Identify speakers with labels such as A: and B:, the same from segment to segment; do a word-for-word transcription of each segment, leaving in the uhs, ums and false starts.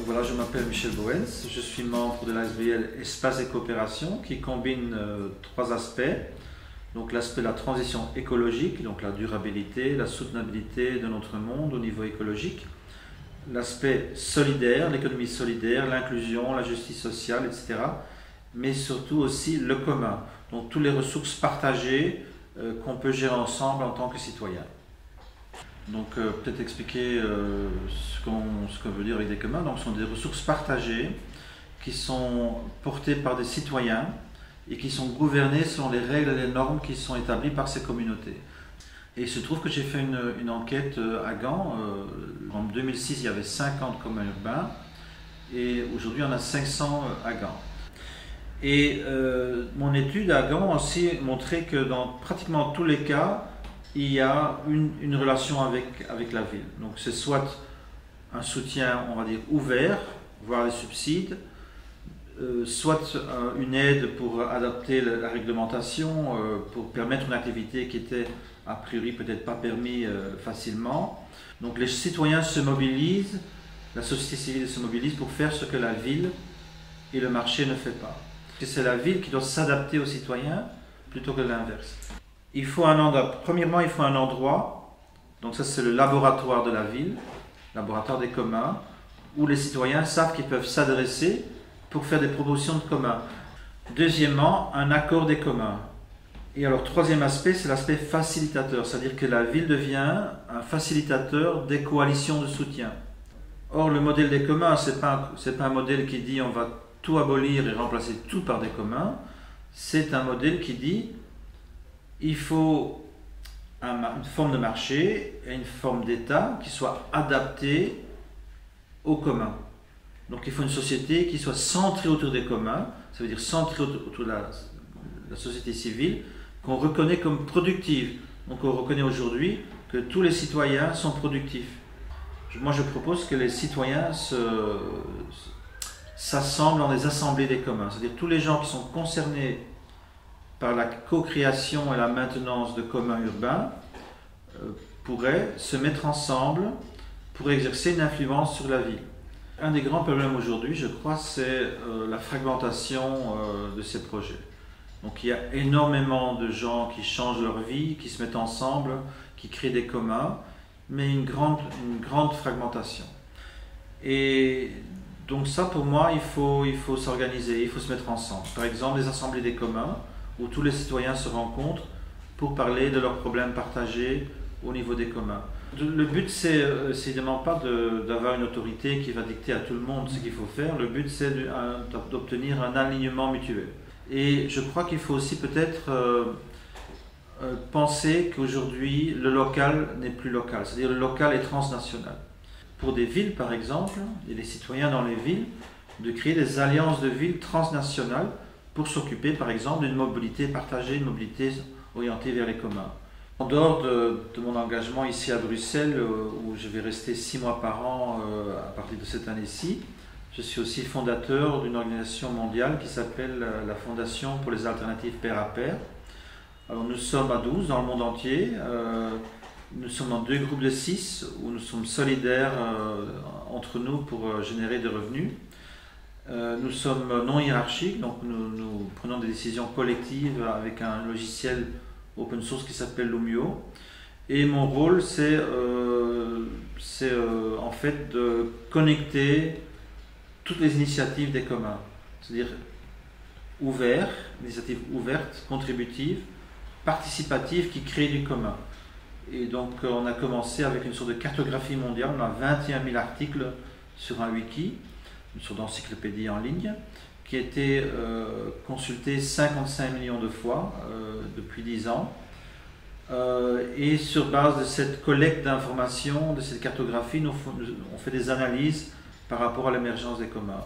A: voilà, je m'appelle Michel Boens, je suis membre de l'A S B L Espace et Coopération qui combine euh, trois aspects. Donc l'aspect de la transition écologique, donc la durabilité, la soutenabilité de notre monde au niveau écologique. L'aspect solidaire, l'économie solidaire, l'inclusion, la justice sociale, et cetera. Mais surtout aussi le commun, donc toutes les ressources partagées euh, qu'on peut gérer ensemble en tant que citoyen. Donc euh, peut-être expliquer euh, ce qu'on ce qu'on veut dire avec des communs. Donc ce sont des ressources partagées qui sont portées par des citoyens et qui sont gouvernées selon les règles et les normes qui sont établies par ces communautés. Et il se trouve que j'ai fait une, une enquête à Gand. Euh, en deux mille six, il y avait cinquante communs urbains et aujourd'hui, on a cinq cents à Gand. Et euh, mon étude à Gand a aussi montré que dans pratiquement tous les cas, il y a une, une relation avec, avec la ville. Donc c'est soit un soutien, on va dire, ouvert, voire des subsides, euh, soit euh, une aide pour adapter la, la réglementation, euh, pour permettre une activité qui était a priori peut-être pas permis euh, facilement. Donc les citoyens se mobilisent, la société civile se mobilise pour faire ce que la ville et le marché ne fait pas. C'est la ville qui doit s'adapter aux citoyens plutôt que l'inverse. Il faut un endroit, premièrement, il faut un endroit, donc ça c'est le laboratoire de la ville, laboratoire des communs, où les citoyens savent qu'ils peuvent s'adresser pour faire des propositions de communs. Deuxièmement, un accord des communs. Et alors, troisième aspect, c'est l'aspect facilitateur, c'est-à-dire que la ville devient un facilitateur des coalitions de soutien. Or, le modèle des communs, ce n'est pas, c'est pas un modèle qui dit on va tout abolir et remplacer tout par des communs, c'est un modèle qui dit il faut un, une forme de marché et une forme d'État qui soit adaptée aux communs. Donc il faut une société qui soit centrée autour des communs, ça veut dire centrée autour de la, la société civile, qu'on reconnaît comme productive. Donc on reconnaît aujourd'hui que tous les citoyens sont productifs. Moi je propose que les citoyens se, s'assemblent dans des assemblées des communs, c'est-à-dire tous les gens qui sont concernés par la co-création et la maintenance de communs urbains euh, pourraient se mettre ensemble pour exercer une influence sur la ville. Un des grands problèmes aujourd'hui, je crois, c'est euh, la fragmentation euh, de ces projets. Donc il y a énormément de gens qui changent leur vie, qui se mettent ensemble, qui créent des communs, mais une grande, une grande fragmentation. Et donc ça, pour moi, il faut, il faut s'organiser, il faut se mettre ensemble. Par exemple, les assemblées des communs, où tous les citoyens se rencontrent pour parler de leurs problèmes partagés au niveau des communs. Le but, c'est évidemment pas d'avoir une autorité qui va dicter à tout le monde ce qu'il faut faire. Le but, c'est d'obtenir un alignement mutuel. Et je crois qu'il faut aussi peut-être euh, euh, penser qu'aujourd'hui, le local n'est plus local, c'est-à-dire le local est transnational. Pour des villes, par exemple, et les citoyens dans les villes, de créer des alliances de villes transnationales pour s'occuper, par exemple, d'une mobilité partagée, une mobilité orientée vers les communs. En dehors de, de mon engagement ici à Bruxelles, euh, où je vais rester six mois par an euh, à partir de cette année-ci, je suis aussi fondateur d'une organisation mondiale qui s'appelle la Fondation pour les alternatives pair à pair. Alors nous sommes à douze dans le monde entier, euh, nous sommes dans deux groupes de six où nous sommes solidaires euh, entre nous pour euh, générer des revenus. Euh, nous sommes non hiérarchiques, donc nous, nous prenons des décisions collectives avec un logiciel open source qui s'appelle Lumio. Et mon rôle, c'est euh, euh, en fait de connecter toutes les initiatives des communs, c'est-à-dire ouvertes, initiatives ouvertes, contributives, participatives qui créent du commun. Et donc on a commencé avec une sorte de cartographie mondiale, on a vingt et un mille articles sur un wiki, une sorte d'encyclopédie en ligne, qui a été euh, consultée cinquante-cinq millions de fois euh, depuis dix ans. Euh, et sur base de cette collecte d'informations, de cette cartographie, nous, on fait des analyses par rapport à l'émergence des communs.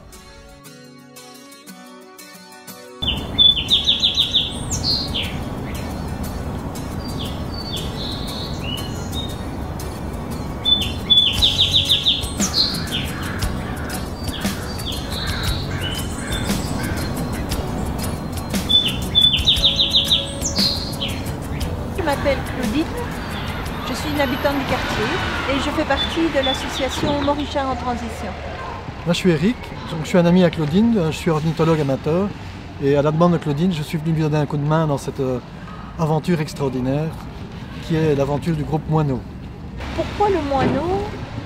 B: Je m'appelle Claudine, je suis une habitante du quartier et je fais partie de l'association Morichard en transition. Moi je suis Eric, donc, je suis un ami à Claudine, je suis ornithologue amateur et à la demande de Claudine, je suis venu lui donner un coup de main dans cette euh, aventure extraordinaire qui est l'aventure du groupe moineau.
C: Pourquoi le moineau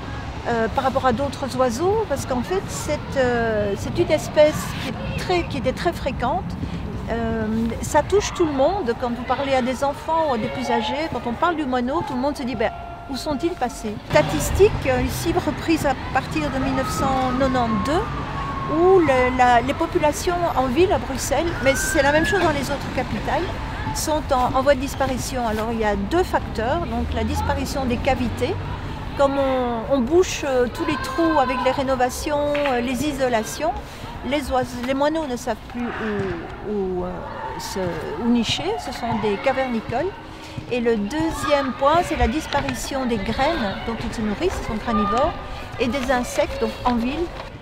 C: euh, par rapport à d'autres oiseaux? Parce qu'en fait c'est euh, une espèce qui, est très, qui était très fréquente. Euh, ça touche tout le monde. Quand vous parlez à des enfants ou à des plus âgés, quand on parle du moineau, tout le monde se dit ben, où sont-ils passés? Statistiques ici reprises à partir de mille neuf cent quatre-vingt-douze, où le, la, les populations en ville à Bruxelles, mais c'est la même chose dans les autres capitales, sont en, en voie de disparition. Alors il y a deux facteurs, donc la disparition des cavités, comme on, on bouche euh, tous les trous avec les rénovations, euh, les isolations, les, oiseaux, les moineaux ne savent plus où, où, euh, se, où nicher, ce sont des cavernicoles. Et le deuxième point, c'est la disparition des graines dont ils se nourrissent, ils sont carnivores, et des insectes, donc en ville.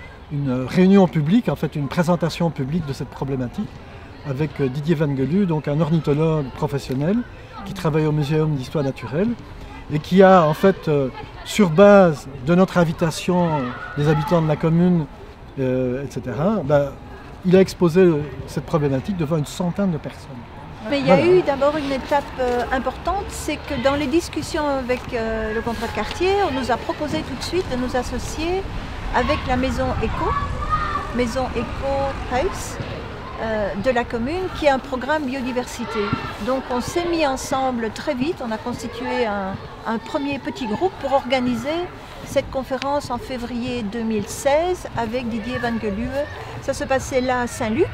B: Une réunion publique, en fait une présentation publique de cette problématique, avec Didier Van Gelu, donc un ornithologue professionnel qui travaille au Muséum d'histoire naturelle et qui a en fait, euh, sur base de notre invitation des habitants de la commune, euh, et cetera, bah, il a exposé cette problématique devant une centaine de personnes.
C: Mais il y a voilà. eu d'abord une étape euh, importante, c'est que dans les discussions avec euh, le contrat de quartier, on nous a proposé tout de suite de nous associer avec la maison Eco, maison Eco House euh, de la commune, qui est un programme biodiversité. Donc on s'est mis ensemble très vite, on a constitué un, un premier petit groupe pour organiser cette conférence en février deux mille seize avec Didier Van Gelu. Ça se passait là à Saint-Luc.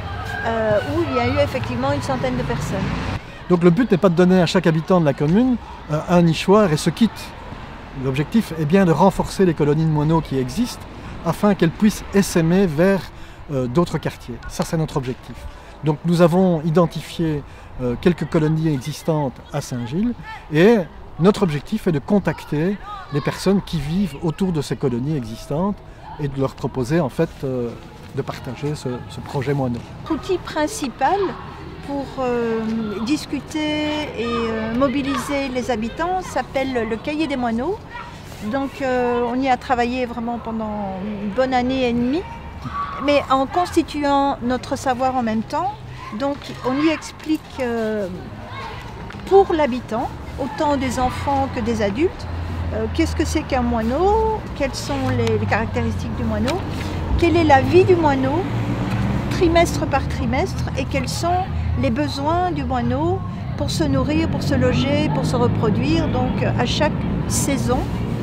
C: Euh, où il y a eu effectivement une centaine de personnes.
B: Donc le but n'est pas de donner à chaque habitant de la commune euh, un nichoir et ce kit. L'objectif est bien de renforcer les colonies de moineaux qui existent afin qu'elles puissent essaimer vers euh, d'autres quartiers. Ça, c'est notre objectif. Donc nous avons identifié euh, quelques colonies existantes à Saint-Gilles et notre objectif est de contacter les personnes qui vivent autour de ces colonies existantes et de leur proposer en fait euh, de partager ce, ce projet moineau.
C: L'outil principal pour euh, discuter et euh, mobiliser les habitants s'appelle le cahier des moineaux. Donc euh, on y a travaillé vraiment pendant une bonne année et demie, mais en constituant notre savoir en même temps. Donc on y explique euh, pour l'habitant, autant des enfants que des adultes, euh, qu'est-ce que c'est qu'un moineau, quelles sont les, les caractéristiques du moineau, quelle est la vie du moineau, trimestre par trimestre, et quels sont les besoins du moineau pour se nourrir, pour se loger, pour se reproduire, donc à chaque saison.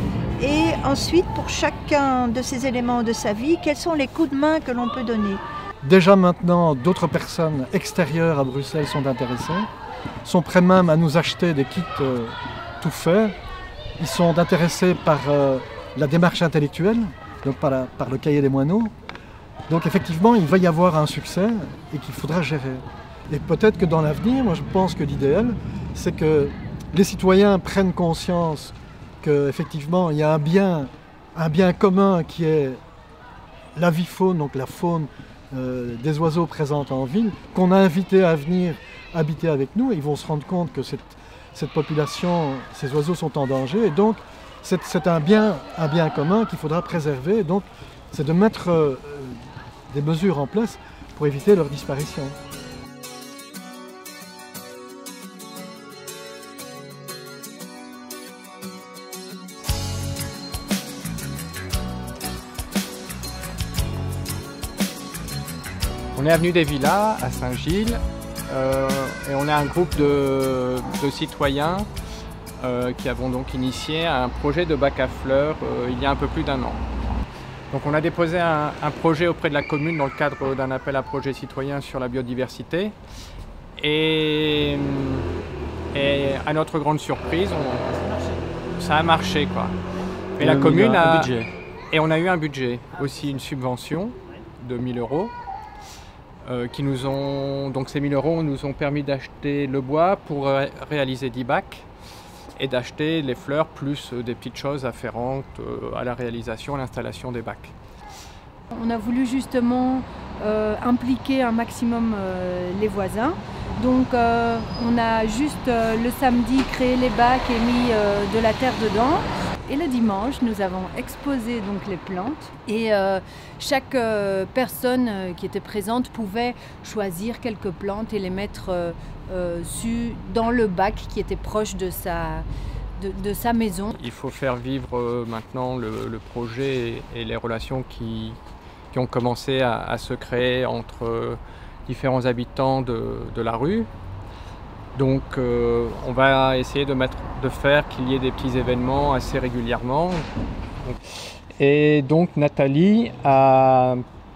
C: Et ensuite, pour chacun de ces éléments de sa vie, quels sont les coups de main que l'on peut donner.
B: Déjà maintenant, d'autres personnes extérieures à Bruxelles sont intéressées, sont prêts même à nous acheter des kits euh, tout faits. Ils sont intéressés par euh, la démarche intellectuelle, donc par, la, par le cahier des moineaux. Donc effectivement, il va y avoir un succès et qu'il faudra gérer. Et peut-être que dans l'avenir, moi je pense que l'idéal, c'est que les citoyens prennent conscience qu'effectivement, il y a un bien, un bien commun qui est l'avifaune, donc la faune euh, des oiseaux présents en ville, qu'on a invité à venir habiter avec nous. Et ils vont se rendre compte que cette, cette population, ces oiseaux sont en danger. Et donc, c'est un bien, un bien commun qu'il faudra préserver. Donc, c'est de mettre euh, des mesures en place pour éviter leur disparition.
D: On est avenue des Villas à Saint-Gilles euh, et on est un groupe de, de citoyens euh, qui avons donc initié un projet de bac à fleurs euh, il y a un peu plus d'un an. Donc on a déposé un, un projet auprès de la commune dans le cadre d'un appel à projet citoyen sur la biodiversité et, et à notre grande surprise, on, ça a marché quoi. Et, et la commune a, a budget. Et on a eu un budget, aussi une subvention de mille euros. Euh, qui nous ont, donc ces mille euros nous ont permis d'acheter le bois pour ré réaliser dix bacs et d'acheter les fleurs plus euh, des petites choses afférentes euh, à la réalisation, à l'installation des bacs.
E: On a voulu justement euh, impliquer un maximum euh, les voisins. Donc euh, on a juste euh, le samedi créé les bacs et mis euh, de la terre dedans. et le dimanche, nous avons exposé donc les plantes et euh, chaque euh, personne euh, qui était présente pouvait choisir quelques plantes et les mettre euh, euh, su, dans le bac qui était proche de sa, de, de sa maison.
D: Il faut faire vivre euh, maintenant le, le projet et, et les relations qui, qui ont commencé à, à se créer entre euh, différents habitants de, de la rue. Donc euh, on va essayer de, mettre, de faire qu'il y ait des petits événements assez régulièrement. Et donc Nathalie a,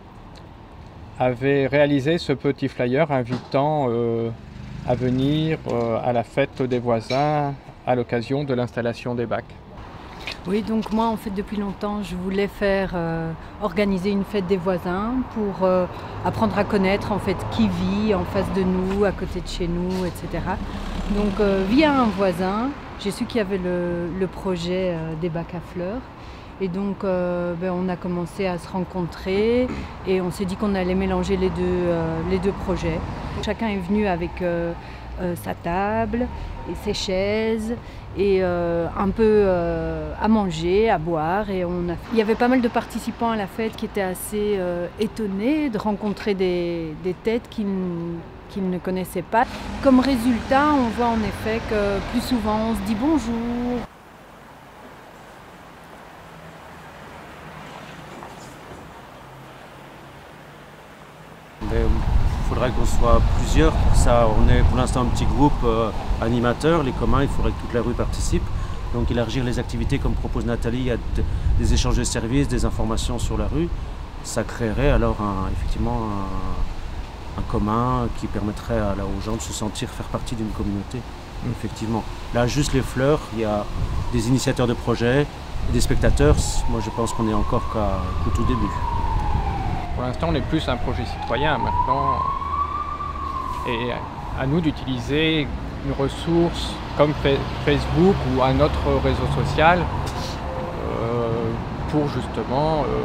D: avait réalisé ce petit flyer invitant euh, à venir euh, à la fête des voisins à l'occasion de l'installation des bacs.
E: Oui, donc moi en fait depuis longtemps je voulais faire euh, organiser une fête des voisins pour euh, apprendre à connaître en fait qui vit en face de nous, à côté de chez nous, et cetera. Donc euh, via un voisin, j'ai su qu'il y avait le, le projet euh, des bacs à fleurs et donc euh, ben, on a commencé à se rencontrer et on s'est dit qu'on allait mélanger les deux, euh, les deux projets. Chacun est venu avec euh, euh, sa table et ses chaises et euh, un peu euh, à manger, à boire. Et on a... Il y avait pas mal de participants à la fête qui étaient assez euh, étonnés de rencontrer des, des têtes qu'ils, qu'ils ne connaissaient pas. Comme résultat, on voit en effet que plus souvent on se dit bonjour.
F: Il faudrait qu'on soit plusieurs pour ça. On est pour l'instant un petit groupe euh, animateur, les communs, il faudrait que toute la rue participe. Donc élargir les activités comme propose Nathalie, à des échanges de services, des informations sur la rue, ça créerait alors un, effectivement un, un commun qui permettrait à, là, aux gens de se sentir faire partie d'une communauté. Mmh. Effectivement. Là, juste les fleurs, il y a des initiateurs de projets, et des spectateurs. Moi, je pense qu'on est encore qu'à, qu'au tout début.
D: Pour l'instant, on est plus un projet citoyen maintenant. Et à nous d'utiliser une ressource comme Facebook ou un autre réseau social euh, pour justement euh,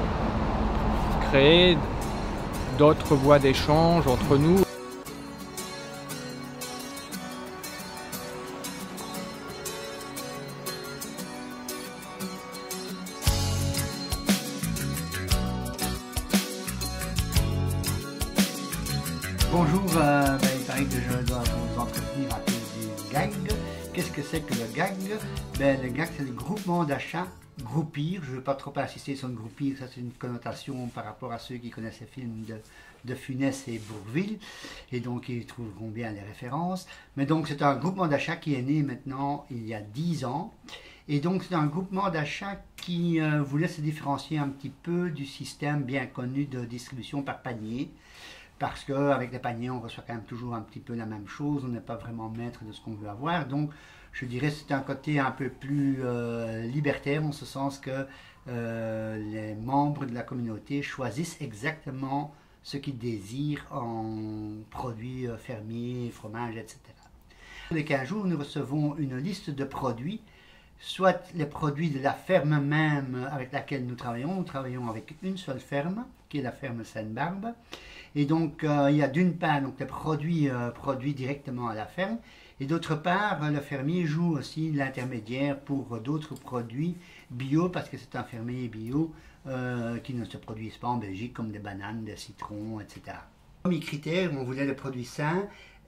D: créer d'autres voies d'échange entre nous.
G: Bonjour, euh, ben, il paraît que je dois vous entretenir à cause du G A G. Qu'est-ce que c'est que le G A G? Ben, le G A G, c'est le groupement d'achat Groupir. Je ne veux pas trop insister sur le Groupir, ça c'est une connotation par rapport à ceux qui connaissent les films de, de Funès et Bourvil, et donc ils trouveront bien les références. Mais donc c'est un groupement d'achat qui est né maintenant il y a dix ans, et donc c'est un groupement d'achat qui euh, voulait se différencier un petit peu du système bien connu de distribution par panier. Parce qu'avec les paniers, on reçoit quand même toujours un petit peu la même chose, on n'est pas vraiment maître de ce qu'on veut avoir. Donc, je dirais que c'est un côté un peu plus euh, libertaire, en ce sens que euh, les membres de la communauté choisissent exactement ce qu'ils désirent en produits euh, fermiers, fromages, et cetera. Tous les quinze jours, nous recevons une liste de produits, soit les produits de la ferme même avec laquelle nous travaillons. Nous travaillons avec une seule ferme, qui est la ferme Sainte-Barbe. Et donc, euh, il y a d'une part donc, les produits euh, produits directement à la ferme, et d'autre part, le fermier joue aussi l'intermédiaire pour d'autres produits bio, parce que c'est un fermier bio euh, qui ne se produisent pas en Belgique, comme des bananes, des citrons, et cetera. Premier critère, on voulait le produit sain,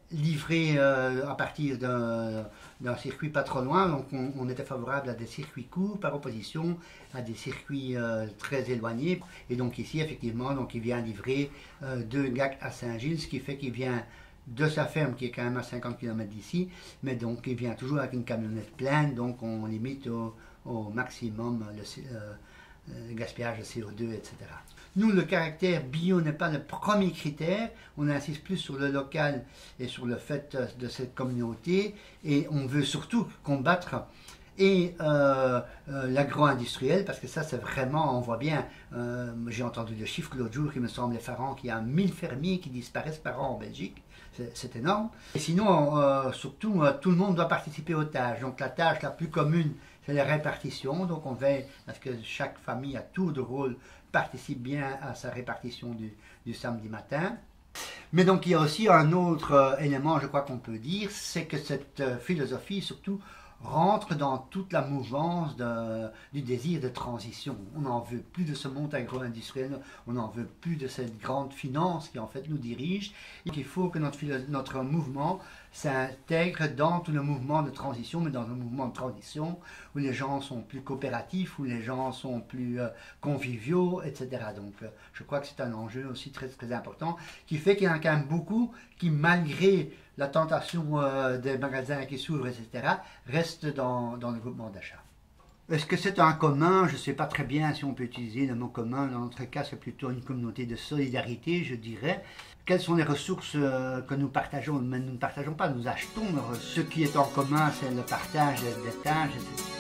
G: livré euh, à partir d'un, d'un circuit pas trop loin, donc on, on était favorable à des circuits courts par opposition à des circuits euh, très éloignés. Et donc ici, effectivement, donc il vient livrer euh, de Gacq à Saint-Gilles, ce qui fait qu'il vient de sa ferme qui est quand même à cinquante kilomètres d'ici, mais donc il vient toujours avec une camionnette pleine, donc on limite au, au maximum le, euh, le gaspillage de C O deux, et cetera. Nous, le caractère bio n'est pas le premier critère, on insiste plus sur le local et sur le fait de cette communauté, et on veut surtout combattre et euh, euh, l'agro-industriel, parce que ça c'est vraiment, on voit bien, euh, j'ai entendu le chiffre l'autre jour qui me semble effarant, qu'il y a mille fermiers qui disparaissent par an en Belgique, c'est énorme. Et sinon, euh, surtout, euh, tout le monde doit participer aux tâches, donc la tâche la plus commune, c'est la répartition, donc on veille à ce que chaque famille à tour de rôle participe bien à sa répartition du, du samedi matin. Mais donc il y a aussi un autre euh, élément, je crois qu'on peut dire, c'est que cette euh, philosophie surtout rentre dans toute la mouvance de, du désir de transition. On n'en veut plus de ce monde agro-industriel, on n'en veut plus de cette grande finance qui en fait nous dirige. Et il faut que notre, notre mouvement s'intègre dans tout le mouvement de transition, mais dans un mouvement de transition où les gens sont plus coopératifs, où les gens sont plus euh, conviviaux, et cetera. Donc euh, je crois que c'est un enjeu aussi très, très important qui fait qu'il y en a quand même beaucoup qui, malgré la tentation euh, des magasins qui s'ouvrent, et cetera, reste dans, dans le groupement d'achat. Est-ce que c'est un commun? Je ne sais pas très bien si on peut utiliser le mot commun. Dans notre cas, c'est plutôt une communauté de solidarité, je dirais. Quelles sont les ressources euh, que nous partageons? Mais nous ne partageons pas, nous achetons. Ce qui est en commun, c'est le partage des tâches, et cetera.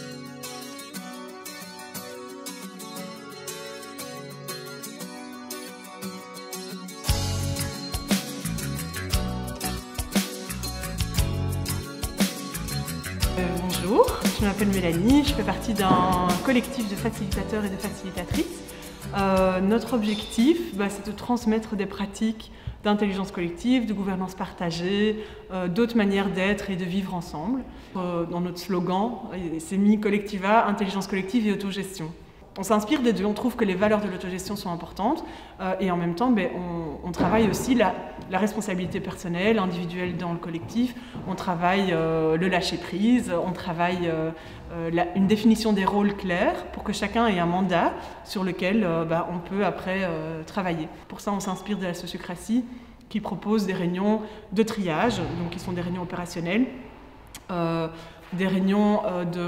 H: Bonjour, je m'appelle Mélanie, je fais partie d'un collectif de facilitateurs et de facilitatrices. Euh, notre objectif, bah, c'est de transmettre des pratiques d'intelligence collective, de gouvernance partagée, euh, d'autres manières d'être et de vivre ensemble. Euh, dans notre slogan, c'est mis Collectiva, intelligence collective et autogestion. On s'inspire des deux, on trouve que les valeurs de l'autogestion sont importantes euh, et en même temps ben, on, on travaille aussi la, la responsabilité personnelle, individuelle dans le collectif, on travaille euh, le lâcher-prise, on travaille euh, euh, la, une définition des rôles clairs pour que chacun ait un mandat sur lequel euh, ben, on peut après euh, travailler. Pour ça on s'inspire de la sociocratie qui propose des réunions de triage, donc qui sont des réunions opérationnelles, euh, des réunions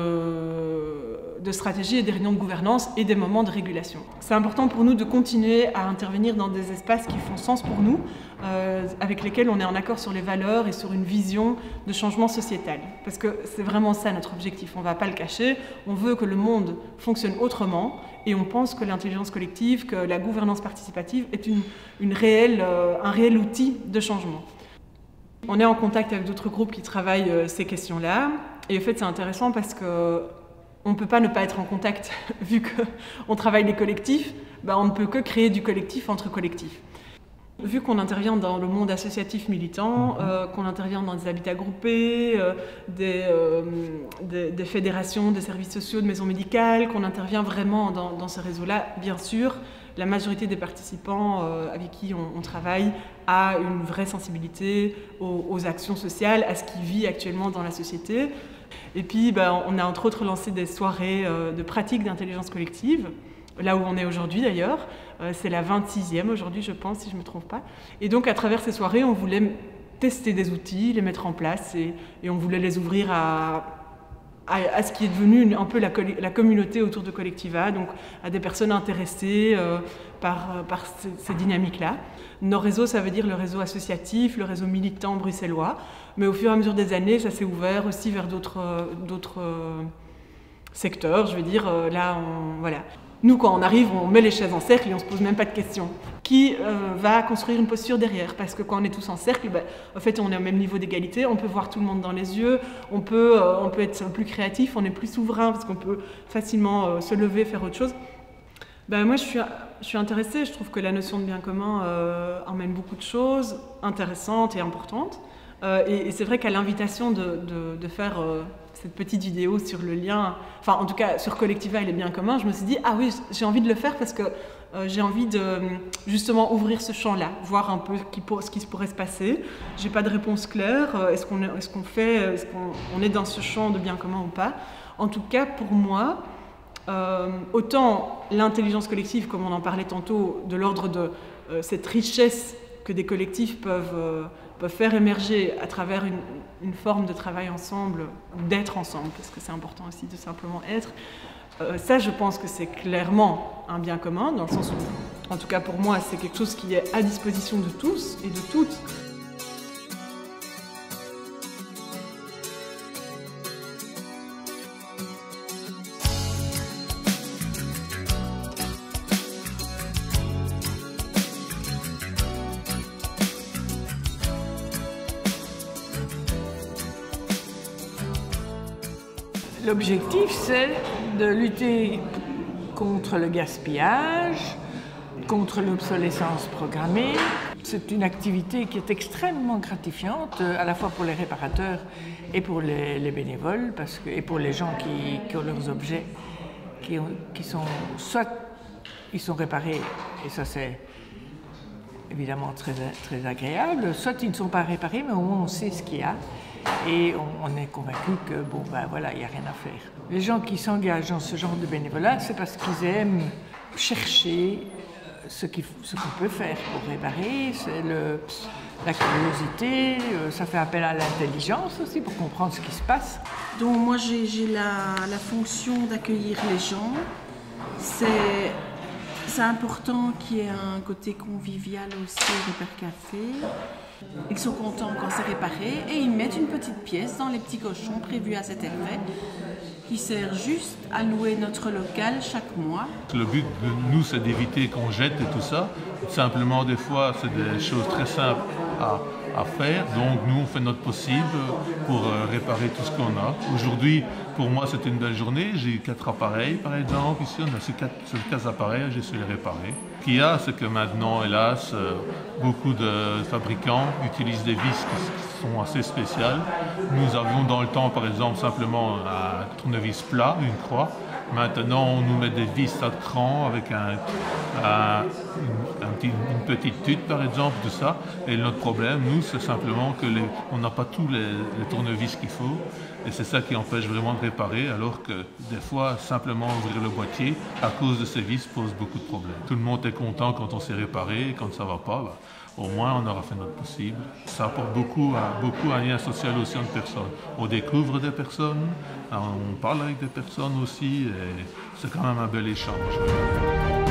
H: de, de stratégie et des réunions de gouvernance et des moments de régulation. C'est important pour nous de continuer à intervenir dans des espaces qui font sens pour nous, euh, avec lesquels on est en accord sur les valeurs et sur une vision de changement sociétal. Parce que c'est vraiment ça notre objectif, on ne va pas le cacher, on veut que le monde fonctionne autrement et on pense que l'intelligence collective, que la gouvernance participative est une, une réelle, euh, un réel outil de changement. On est en contact avec d'autres groupes qui travaillent euh, ces questions-là. Et en fait, c'est intéressant parce qu'on ne peut pas ne pas être en contact, vu qu'on travaille les collectifs, ben on ne peut que créer du collectif entre collectifs. Vu qu'on intervient dans le monde associatif militant, euh, qu'on intervient dans des habitats groupés, euh, des, euh, des, des fédérations, des services sociaux, de maisons médicales, qu'on intervient vraiment dans, dans ce réseau-là, bien sûr, la majorité des participants euh, avec qui on, on travaille a une vraie sensibilité aux, aux actions sociales, à ce qui vit actuellement dans la société. Et puis, ben, on a entre autres lancé des soirées euh, de pratique d'intelligence collective, là où on est aujourd'hui d'ailleurs. Euh, c'est la vingt-sixième aujourd'hui, je pense, si je ne me trompe pas. Et donc, à travers ces soirées, on voulait tester des outils, les mettre en place, et, et on voulait les ouvrir à... À, à ce qui est devenu un peu la, la communauté autour de Collectiva, donc à des personnes intéressées euh, par, par ces, ces dynamiques-là. Nos réseaux, ça veut dire le réseau associatif, le réseau militant bruxellois, mais au fur et à mesure des années, ça s'est ouvert aussi vers d'autres d'autres secteurs, je veux dire, euh, là, on, voilà. Nous, quand on arrive, on met les chaises en cercle et on ne se pose même pas de questions. Qui euh, va construire une posture derrière? Parce que quand on est tous en cercle, ben, en fait, on est au même niveau d'égalité, on peut voir tout le monde dans les yeux, on peut, euh, on peut être plus créatif, on est plus souverain parce qu'on peut facilement euh, se lever, faire autre chose. Ben, moi, je suis, je suis intéressée, je trouve que la notion de bien commun euh, emmène beaucoup de choses intéressantes et importantes. Euh, et et c'est vrai qu'à l'invitation de, de, de faire euh, cette petite vidéo sur le lien, enfin en tout cas sur Collectiva et les biens communs, je me suis dit, ah oui, j'ai envie de le faire parce que euh, j'ai envie de justement ouvrir ce champ-là, voir un peu qui, ce qui pourrait se passer. J'ai pas de réponse claire, est-ce qu'on est, est-ce qu'on fait, est-ce qu'on on est dans ce champ de biens communs ou pas. En tout cas, pour moi, euh, autant l'intelligence collective, comme on en parlait tantôt, de l'ordre de euh, cette richesse que des collectifs peuvent, euh, peuvent faire émerger à travers une, une forme de travail ensemble, d'être ensemble, parce que c'est important aussi de simplement être. Euh, ça, je pense que c'est clairement un bien commun, dans le sens où, en tout cas pour moi, c'est quelque chose qui est à disposition de tous et de toutes.
I: L'objectif, c'est de lutter contre le gaspillage, contre l'obsolescence programmée, C'est une activité qui est extrêmement gratifiante, à la fois pour les réparateurs et pour les, les bénévoles, parce que, et pour les gens qui, qui ont leurs objets, qui, ont, qui sont soit ils sont réparés, et ça c'est évidemment très, très agréable, soit ils ne sont pas réparés, mais au moins on sait ce qu'il y a, et on, on est convaincu que bon ben voilà, il n'y a rien à faire. Les gens qui s'engagent dans ce genre de bénévolat, c'est parce qu'ils aiment chercher ce qu'il ce qu'on peut faire pour réparer, c'est le, la curiosité, ça fait appel à l'intelligence aussi pour comprendre ce qui se passe.
J: Donc moi j'ai la, la fonction d'accueillir les gens. C'est important qu'il y ait un côté convivial aussi au Repair Café. Ils sont contents quand c'est réparé et ils mettent une petite pièce dans les petits cochons prévus à cet effet qui sert juste à louer notre local chaque mois.
K: Le but de nous, c'est d'éviter qu'on jette et tout ça. Simplement, des fois, c'est des choses très simples à, à faire. Donc, nous, on fait notre possible pour euh, réparer tout ce qu'on a. Aujourd'hui, pour moi, c'était une belle journée. J'ai eu quatre appareils, par exemple. Ici, on a ces quatre, ces quatre appareils, j'ai su les réparer. Ce qu'il y a, c'est que maintenant, hélas, euh, beaucoup de fabricants utilisent des vis qui sont assez spéciales. Nous avions dans le temps, par exemple, simplement un tournevis plat, une croix. Maintenant, on nous met des vis à cran avec un, un, un petit, une petite tute, par exemple, tout ça. Et notre problème, nous, c'est simplement que les, on n'a pas tous les, les tournevis qu'il faut. Et c'est ça qui empêche vraiment de réparer, alors que des fois, simplement ouvrir le boîtier, à cause de ces vis, pose beaucoup de problèmes. Tout le monde est content quand on s'est réparé, et quand ça ne va pas, bah, au moins on aura fait notre possible. Ça apporte beaucoup, beaucoup un lien social aussi entre personnes. On découvre des personnes, on parle avec des personnes aussi, et c'est quand même un bel échange.